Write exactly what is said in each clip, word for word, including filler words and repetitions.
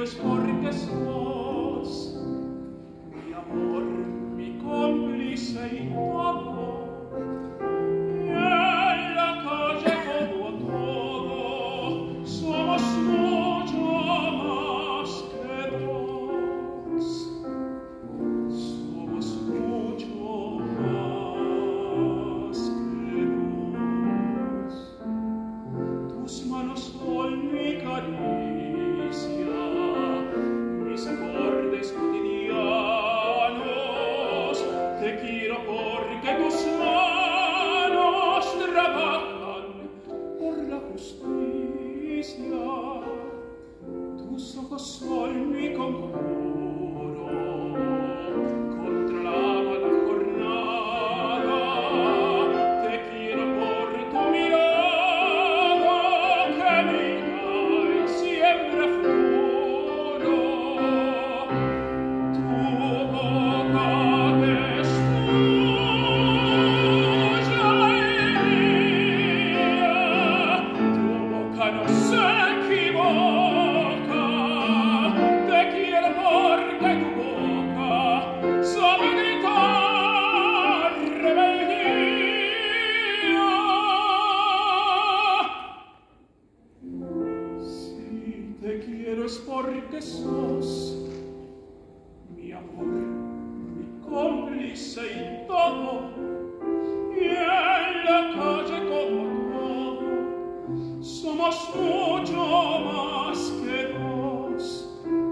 es porque sos mi amor, mi cómplice y todo. Y en la calle todo a todo somos mucho más que dos. Somos mucho más que dos. Tus manos son mi caricia, mis acordes cotidianos. Te quiero porque tus manos trabajan por la justicia. Tus ojos son mi conjuro contra la mala jornada. Te quiero por tu mirada que mira y siembra futuro. Tu boca es tuya y mía. Tu boca no se equivoca. Te quiero porque tu boca sabe gritar rebeldía. Si te quiero es porque sos mi amor, mi cómplice y todo. Y en la calle como todo somos mucho más que dos.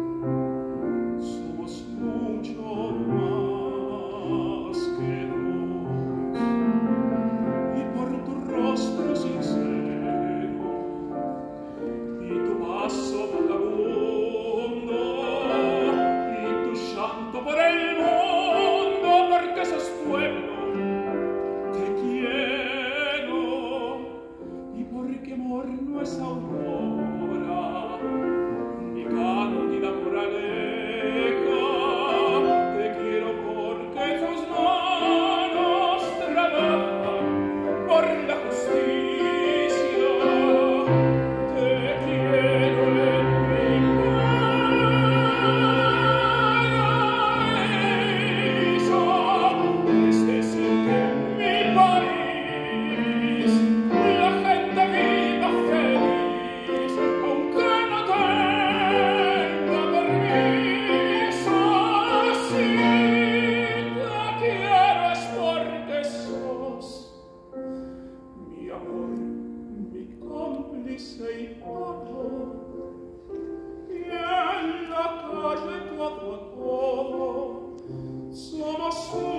Somos mucho más que dos. Y por tu rostro sincero y tu paso vagabundo y tu llanto por el mundo, porque sos pueblo, te quiero. Y porque amor no es aurora ni cándida moraleja, te quiero porque tus manos trabajan por la justicia. Te quiero en mi paraíso. Es decir que en mi país la gente viva feliz, aunque no tenga permiso. Si te quiero es porque sos mi amor, mi cómplice y todo. Y en la calle todo a todo somos